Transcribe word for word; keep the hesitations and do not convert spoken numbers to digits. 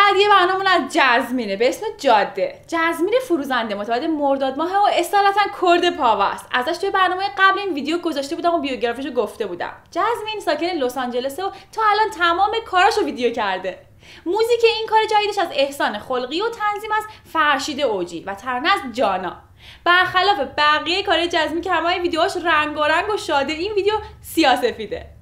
بعدی برنامه‌مون از جزمینه به اسم جاده. جزمین فروزنده متولد مرداد ماه و اصالتا کرد پاوا است. ازش توی برنامه قبل این ویدیو گذاشته بودم و بیوگرافیشو گفته بودم. جزمین ساکن لس آنجلس و تا الان تمام کاراشو ویدیو کرده. موزیک این کار جدیدش از احسان خلقی و تنظیم از فرشید اوجی و ترانه از جانا. برخلاف بقیه کار جزمین که همه ویدیوهاش رنگارنگ و شاده، این ویدیو سیاه‌سفیده.